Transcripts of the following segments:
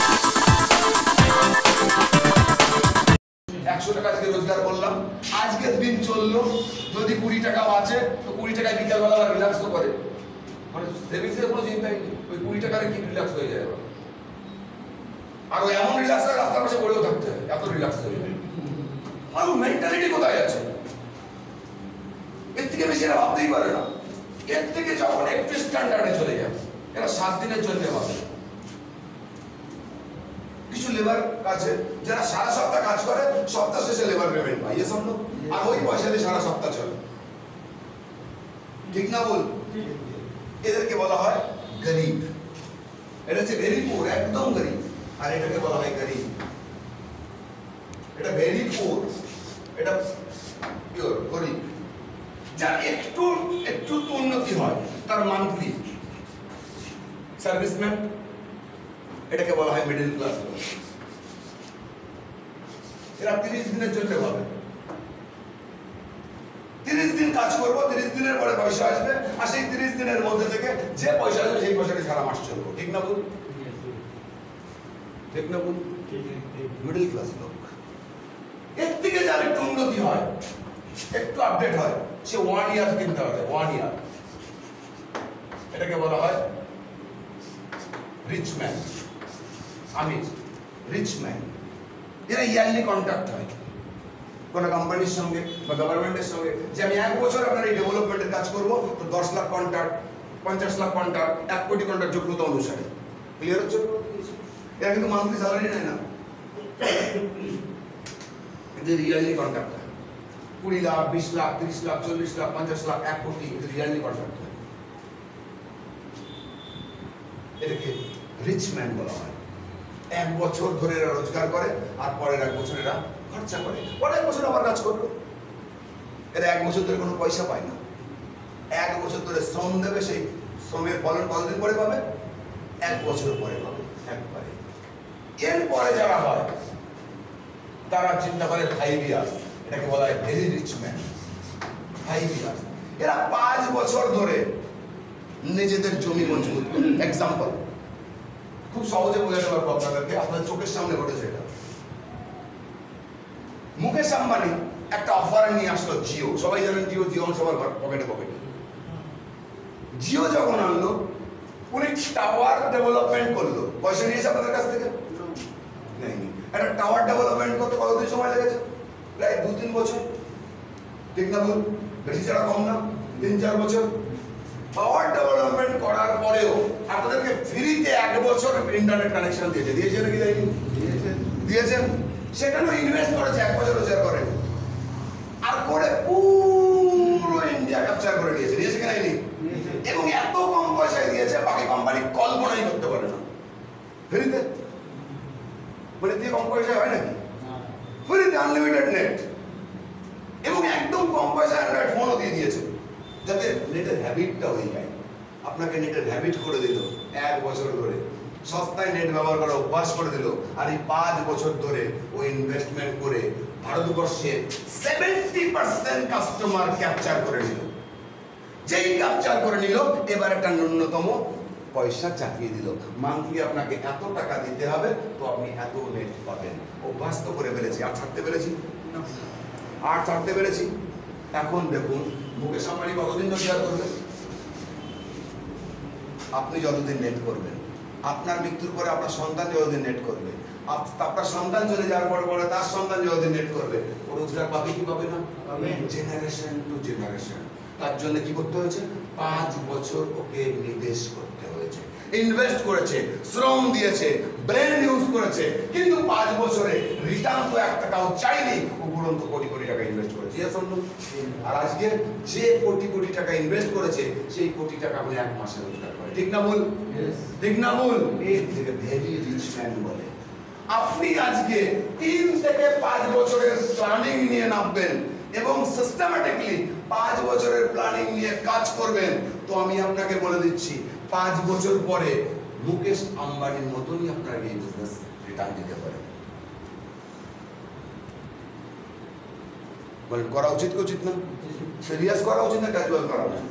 100 টাকা আজকে রোজগার করলাম, আজকের দিন চললো, যদি 20 টাকাও আছে তো 20 টাকায় বিকালবেলা আবার রিল্যাক্স তো করে, মানে সেভিংসের কোনো চিন্তাই নেই, ওই 20 টাকায় কি রিল্যাক্স হয়ে যায়। আর ওই এমন রিল্যাক্স হয় রাস্তার পাশে পড়েও থাকতে হয়, এত রিল্যাক্স হয়ে যায়। আর মেন্টালিটি কোথায় আছে? এর থেকে বেশি এরা ভাবতেই পারে না। এর থেকে যখন একটু স্ট্যান্ডার্ডে চলে যায়, এরা 7 দিনের জন্য ভাবে। কিছু লেবার আছে যারা সারা সপ্তাহ কাজ করে, সপ্তাহ শেষে লেবার পেমেন্ট পায়, এ সম্ভব? আর ওই পয়সা দিয়ে সারা সপ্তাহ চলে, ঠিক না বল? এদেরকে বলা হয় গরিব। এটা হচ্ছে ভেরি পুর, একদম গরিব। আর এটাকে বলা হয় গরিব। এটা ভেরি পুর, এটা পিওর গরিব। যার একটু একটু উন্নতি হয়, তার মান্থলি সার্ভিসম্যান, এটাকে বলা হয় মিডল ক্লাস। এরা 30 দিনের জন্য ভাবে 30 দিন কাজ করবো, 30 দিনের পরে পয়সা আসবে, আর সেই 30 দিনের মধ্যে থেকে যে পয়সা আসবে সেই পয়সাকে সারা মাস চলবো, ঠিক না বল? ঠিক না বল? মিডল ক্লাস লোক। এর থেকে যার একটু উন্নতি হয়, একটু আপডেট হয়, সে 1 ইয়ার কিনতে পারে, 1 ইয়ার। এটাকে বলা হয় রিচ ম্যান। আমি রিচ ম্যান। এরা ইয়ারলি কন্ট্রাক্ট হয় কোনো কোম্পানির সঙ্গে বা গভর্নমেন্টের সঙ্গে, যে আমি 1 বছর আপনার এই ডেভেলপমেন্টের কাজ করবো, তো 10 লাখ কন্ট্রাক্ট, 50 লাখ কন্ট্রাক্ট, 1 কোটি কন্ট্রাক্ট যোগ্যতা অনুসারে। ক্লিয়ার হচ্ছে? এরা কিন্তু মান্থলি স্যালারি নেয় না, এদের ইয়ারলি কন্ট্রাক্ট হয়। 20 লাখ, 20 লাখ, 30 লাখ, 40 লাখ, 50 লাখ, 1 কোটি, এদের ইয়ারলি কন্ট্রাক্ট হয়। এটাকে রিচ ম্যান বলা হয়। 1 বছর ধরে এরা রোজগার করে, আর পরের 1 বছর এরা খরচা করে, পরের 1 বছর আবার কাজ করবে। এরা 1 বছর ধরে কোনো পয়সা পায় না, 1 বছর ধরে শ্রম দেবে, সেই শ্রমের ফলন কতদিন পরে পাবে? 1 বছর পরে পাবে, একবারে। এরপরে যারা হয় তারা চিন্তা করে 5 ইয়ার্স, এটাকে বলা হয় ভেরি রিচ ম্যান। 5 ইয়ার্স। এরা 5 বছর ধরে নিজেদের জমি মজবুত করে। এক্সাম্পল খুব সহজে বোঝাতে পারবো আপনাদেরকে, আপনাদের চোখের সামনে ঘটেছে এটা। মুকেশ আম্বানি একটা অফার নিয়ে আসলো জিও, সবাই জানেন জিও, জিও সবার পকেটে পকেটে। জিও যখন আনলো, উনি টাওয়ার ডেভেলপমেন্ট করলো, পয়সা নিয়েছে আপনাদের কাছ থেকে? নেয়নি। একটা টাওয়ার ডেভেলপমেন্ট করতে কতদিন সময় লেগেছে? প্রায় 2-3 বছর, ঠিক না বল? বেশি ছাড়া কম না, 3-4 বছর। টাওয়ার ডেভেলপমেন্ট করার পরেও আপনাদেরকে ফ্রিতে 1 বছর ইন্টারনেট কানেকশন দিয়েছে, দিয়েছে নাকি দেয়নি? দিয়েছেন। সেখানে ইনভেস্ট করেছে, 1 বছর রোজগার করে, আর করে পুরো ইন্ডিয়া ক্যাপচার করে নিয়েছে, দিয়েছে কি নাইনি? এবং এত কম পয়সায় দিয়েছে, বাকি কোম্পানি কল্পনাই করতে পারে না। ফ্রিতে মানে দিয়ে কম পয়সায় হয় নাকি? ফ্রিতে আনলিমিটেড নেট, এবং একদম কম পয়সায় অ্যান্ড্রয়েড ফোনও দিয়ে দিয়েছে, যাতে নেটের হ্যাবিটটা হয়ে যায়। আপনাকে নেটের হ্যাবিট করে দিল 1 বছর ধরে, সস্তায় নেট ব্যবহার করা অভ্যাস করে দিল। আর এই 5 বছর ধরে ও ইনভেস্টমেন্ট করে ভারতবর্ষে 70% কাস্টমার ক্যাপচার করে নিল। যেই ক্যাপচার করে নিল, এবার একটা ন্যূনতম পয়সা চাপিয়ে দিল, মান্থলি আপনাকে এত টাকা দিতে হবে, তো আপনি এত নেট পাবেন। অভ্যাস তো করে ফেলেছি, আর ছাড়তে পেরেছি? আর ছাড়তে পেরেছি? এখন দেখুন মুকেশ আম্বানি কতদিন রোজগার করবে? আপনি যতদিন নেট করবেন, আপনার মৃত্যুর পরে আপনার সন্তান যতদিন নেট করবে, আপনার সন্তান চলে যাওয়ার পরে পরে তার সন্তান যতদিন নেট করবে, ও রোজগার পাবে কি পাবে না? Generation to generation. তার জন্য কি করতে হয়েছে? 5 বছর ওকে নিবেশ করতে হয়েছে, ইনভেস্ট করেছে, শ্রম দিয়েছে, ব্রেন ইউজ করেছে, কিন্তু 5 বছরে রিটার্ন তো 1 টাকাও চাইনি, উপরন্তু কোটি কোটি টাকা ইনভেস্ট করেছে। আর আজকে যে কোটি কোটি টাকা ইনভেস্ট করেছে, সেই কোটি টাকা বলে 1 মাসে রোজগার করে, ঠিক না বল? ঠিক না বল? এই থেকে ভেরি রিচ ম্যান বলে। আপনি আজকে 3 থেকে 5 বছরের প্ল্যানিং নিয়ে নামবেন এবং সিস্টেমেটিকলি 5 বছরের প্ল্যানিং নিয়ে কাজ করবেন, তো আমি আপনাকে বলে দিচ্ছি 5 বছর পরে মুকেশ আম্বানির মতনই আপনার এই বিজনেস রিটার্ন দিতে পারে। বলেন করা উচিত কি উচিত না? সিরিয়াস করা উচিত না ক্যাজুয়াল করা উচিত?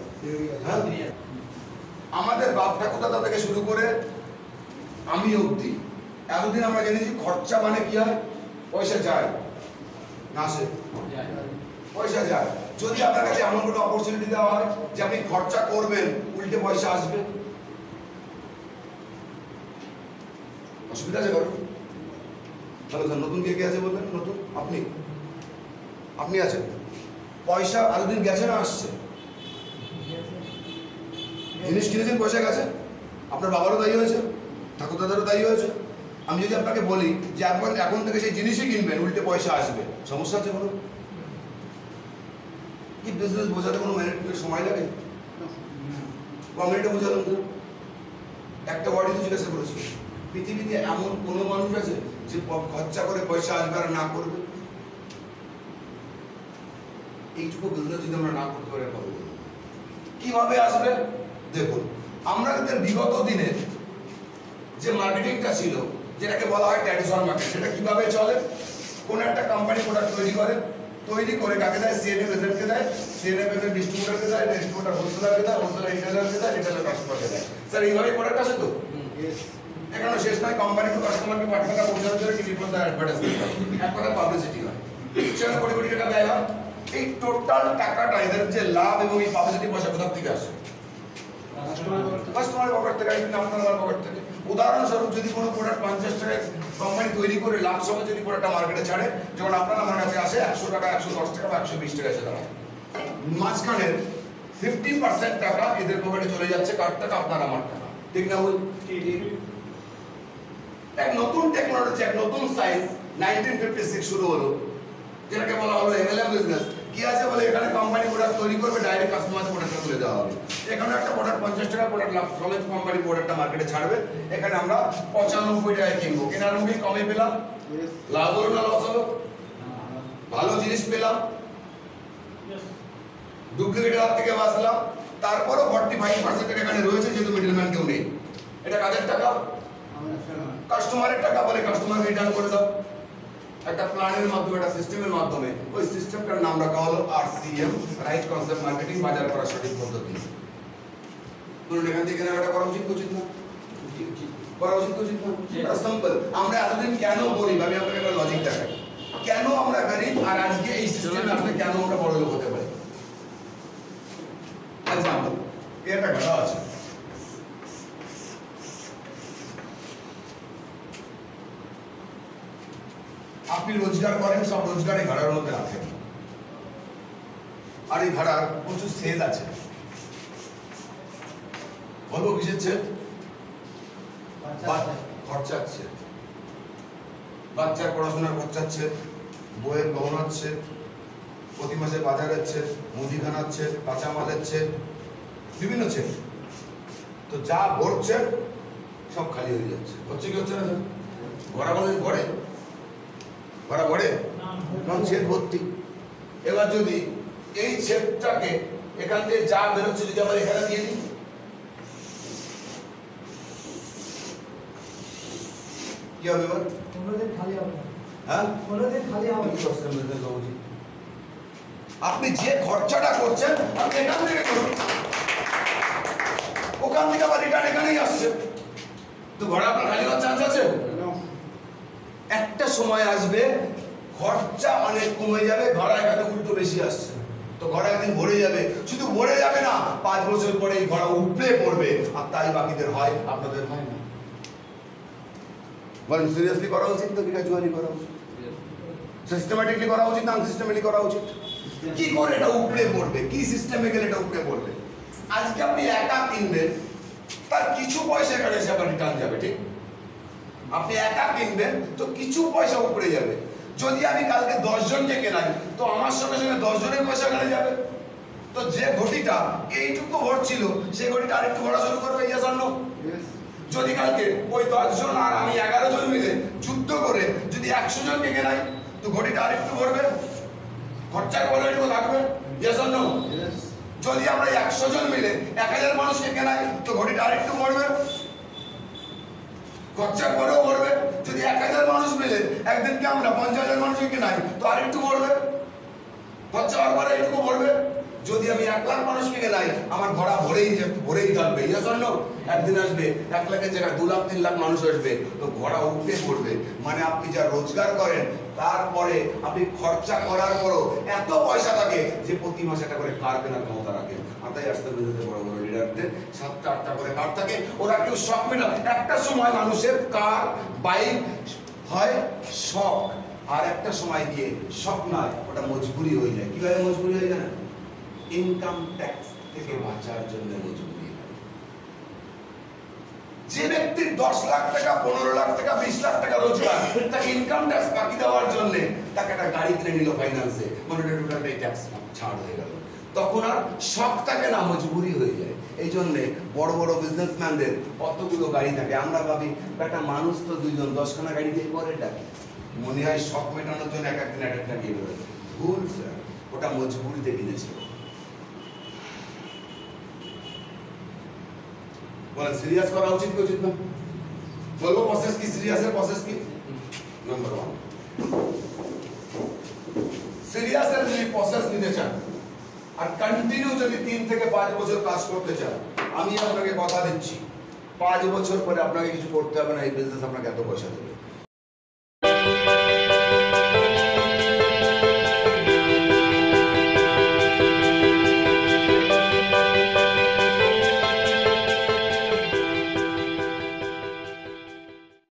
আমাদের বাপ ঠাকুরদাদা থেকে শুরু করে আমি অবধি এতদিন আমরা জেনেছি খরচা মানে কি হয়, পয়সা যায় না আসে, পয়সা যায়। যদি আপনার কাছে এমন কোনো অপরচুনিটি দেওয়া হয় যে আপনি খরচা করবেন উল্টে পয়সা আসবে, অসুবিধা আছে কারণ? তাহলে স্যার নতুন কে কে আছে বললেন? নতুন আপনি, আপনি আছেন। পয়সা এতদিন গেছে না আসছে? জিনিস কিনেছেন পয়সা গেছে, আপনার বাবারও দায়ী হয়েছে, ঠাকুর দাদারও দায়ী হয়েছে। আমি যদি আপনাকে বলি যে এখন থেকে সেই জিনিসই কিনবেন উল্টে পয়সা আসবে, সমস্যা আছে বলুন? কি বিজনেস বোঝাতে কোনো মিনিট সময় লাগে? কমিউনিটি বোঝালাম তো, একটা ওয়ার্ডই তো জিজ্ঞাসা করেছি, পৃথিবীতে এমন কোনো মানুষ আছে যে খরচা করে পয়সা আসবে আর না করবে? এইটুকু বিজনেস যদি আমরা না করতে পারি পাবো কিভাবে আসবে? দেখুন, আমরা বিগত দিনে যে মার্কেটিংটা ছিল, যেটাকে বলা হয় ট্র্যাডিশনাল মার্কেট, সেটা কিভাবে চলে? কোন একটা কোম্পানি প্রোডাক্ট তৈরি করে কাকে দেয়? সিএনএফ এজেন্টকে দেয়, সিএনএফ এজেন্ট ডিস্ট্রিবিউটরকে দেয়, ডিস্ট্রিবিউটর হোলসেলারকে দেয়, হোলসেলার রিটেলারকে দেয়, রিটেলার কাস্টমারকে দেয়। স্যার এইভাবে প্রোডাক্ট আসে তো? এখানে শেষ নয়, কোম্পানি টু কাস্টমারকে পাঠানোটা পৌঁছানোর জন্য টিভি পর্দায় অ্যাডভার্টাইজমেন্ট হয়, এক কথা পাবলিসিটি হয়, সেখানে কোটি কোটি টাকা ব্যয় হয়। এই টোটাল টাকাটা, এদের যে লাভ এবং এই পাবলিসিটি পয়সা কোথা থেকে আসে? কাস্টমারের পকেট থেকে, আপনার পকেট থেকে। উদাহরণস্বরূপ যদি কোনো প্রোডাক্ট 50 টাকায় কোম্পানি তৈরি করে লাভ সঙ্গে যদি প্রোডাক্টটা মার্কেটে ছাড়ে, যখন আপনার আমার কাছে আসে 100 টাকা, 110 টাকা বা 120 টাকা এসে দাঁড়ায়, মাঝখানে 50% টাকা এদের পকেটে চলে যাচ্ছে, কার টাকা? আপনার আমার টাকা, ঠিক না বল? এক নতুন টেকনোলজি, এক নতুন সাইন্স 1956 শুরু হলো, যেটাকে বলা হলো এমএলএম বিজনেস। কি আছে বলে, এখানে কোম্পানি প্রোডাক্ট তৈরি করবে, ডাইরেক্ট কাস্টমার প্রোডাক্টটা তুলে দেওয়া হবে। এখানে একটা প্রোডাক্ট 50 টাকা প্রোডাক্ট লাভ সমেত কোম্পানি প্রোডাক্টটা মার্কেটে ছাড়বে, এখানে আমরা 95 টাকায় কিনবো, কেনার মুখে কমে পেলাম, লাভ হলো না লস হলো? ভালো জিনিস পেলাম, ডুপ্লিকেটের হাত থেকে বাঁচলাম। তারপরও 45% টাকা এখানে রয়েছে, যেহেতু মিডলম্যান কেউ নেই। এটা কাদের টাকা? কাস্টমারের টাকা, বলে কাস্টমার রিটার্ন করে দাও। একটা প্ল্যানের মাধ্যমে, একটা সিস্টেমের মাধ্যমে, ওই সিস্টেমটার নাম রাখা হলো RCM, রাইট কনসেপ্ট মার্কেটিং, বাজার করার সঠিক পদ্ধতি। বলুন, এখান থেকে কেনাকাটা করা উচিত উচিত না? করা উচিত উচিত না? এটা সিম্পল। আমরা এতদিন কেন গরিব, আমি আপনাকে একটা লজিক দেখাই। কেন আমরা গরিব আর আজকে এই সিস্টেমে আসলে কেন আমরা বড় লোক হতে পারি? এক্সাম্পল, এটা ঘটা আছে, আপনি রোজগার করেন, সব রোজগার এই ভাড়ার মধ্যে রাখেন, আর এই ভাড়ার প্রচুর সেল আছে। বলবো কিসের সেল? খরচা আছে, বাচ্চার পড়াশোনার খরচা আছে, বইয়ের গহনা আছে, প্রতি মাসে বাজার আছে, মুদিখানা আছে, কাঁচামাল আছে, বিভিন্ন ছেল। তো যা ভরছে সব খালি হয়ে যাচ্ছে। হচ্ছে কি হচ্ছে না? ভরা বলেন ঘরে, ভরা ঘরে, কারণ ছেদ ভর্তি। এবার যদি এই ছেদটাকে এখান থেকে যা বেরোচ্ছে যদি আমরা এখানে দিয়ে দিই, কি হবে? এবার খালি হবে, হ্যাঁ, খালি হবে। আপনি যে খরচাটা করছেন আপনি এখান থেকে করুন, ওখান থেকে আবার রিটার্ন এখানেই আসছে, তো ঘরে আপনার খালি হওয়ার চান্স আছে? একটা সময় আসবে খরচা অনেক কমে যাবে, ঘরে এখানে উল্টো বেশি আসছে, তো ঘরে একদিন ভরে যাবে। শুধু ভরে যাবে না, 5 বছর পরে এই ঘরে উপড়ে পড়বে, আর তাই বাকিদের হয়, আপনাদের হয় না। বলেন, সিরিয়াসলি করা উচিত তো ক্যাজুয়ালি করা উচিত? সিস্টেমেটিকলি করা উচিত না আনসিস্টেমেটিকলি করা উচিত? কি করে এটা উপড়ে পড়বে? কি সিস্টেমে গেলে এটা উপড়ে পড়বে? আজকে আপনি একা কিনবেন, তার কিছু পয়সা এখানে এসে আবার রিটার্ন যাবে, ঠিক? আপনি একা কিনবেন তো কিছু পয়সা উপরে যাবে। যদি আমি কালকে 10 জনকে কেনাই, তো আমার সঙ্গে সঙ্গে 10 জনের পয়সা এখানে যাবে। তো যে ঘটিটা এইটুকু ভরছিল, সেই ঘটিটা আরেকটু ভরা শুরু করবে, ইয়েস অর নো? যদি কালকে ওই 10 জন আর আমি 11 জন মিলে যুদ্ধ করে যদি 100 জনকে কেনাই, তো ঘটিটা আরেকটু ভরবে, খরচার বলটুকু থাকবে, ইয়েস অর নো? যদি আমরা 100 জন মিলে 1000 মানুষকে কেনাই, তো ঘটিটা আরেকটু ভরবে, খরচা করেও ভরবে। যদি 1000 মানুষ মিলে একদিনকে আমরা 50,000 মানুষকে কেনাই, তো আরেকটু ভরবে, খরচা হওয়ার পরে এইটুকু ভরবে। যদি আমি 1 লাখ মানুষকে গেলাই আমার ঘোড়া ভরেই থাকবে, ইয়েস অর নো? একদিন আসবে 1 লাখের জায়গায় 2 লাখ 3 লাখ মানুষ আসবে, তো ঘোড়া উঠে পড়বে। মানে আপনি যা রোজগার করেন তারপরে আপনি খরচা করার পরও এত পয়সা থাকে যে প্রতি মাসে একটা করে কার কেনার ক্ষমতা রাখেন। মাথায় আসতে বিজনেসে বড় বড় লিডারদের 7টা 8টা করে কার থাকে, ওরা কেউ শখ মেটান। একটা সময় মানুষের কার বাইক হয় শখ, আর একটা সময় গিয়ে শখ নয়, ওটা মজবুরি হয়ে যায়। কিভাবে মজবুরি হয়ে যায়? ইনকাম ট্যাক্স থেকে বাঁচার জন্য মজবুরি হয়। যে ব্যক্তির 10 লাখ টাকা 15 লাখ টাকা 20 লাখ টাকা রোজগার, তাকে ইনকাম ট্যাক্স বাকি দেওয়ার জন্য তাকে একটা গাড়ি কিনে নিল ফাইন্যান্সে, মানে টোটালটাই ট্যাক্স ছাড় হয়ে গেল। তখন আর শখ থাকে না, মজবুরি হয়ে যায়। এই জন্য বড় বড় বিজনেসম্যানদের কতগুলো গাড়ি থাকে। আমরা ভাবি একটা মানুষ তো 2জন 10খানা গাড়ি দিয়ে করে ডাকি, মনে হয় শখ মেটানোর জন্য এক একদিন এক একটা গিয়ে বেরোয়। ভুল স্যার, ওটা মজবুরিতে কিনেছিল। বলেন সিরিয়াস করা উচিত কি উচিত না? বলবো প্রসেস কি, সিরিয়াসের প্রসেস কি? নাম্বার 1, সিরিয়াসের যদি প্রসেস নিতে চান আর কন্টিনিউ যদি 3 থেকে 5 বছর কাজ করতে চান, আমি আপনাকে কথা দিচ্ছি 5 বছর পরে আপনাকে কিছু করতে হবে না, এই বিজনেস আপনাকে এত পয়সা দেবে।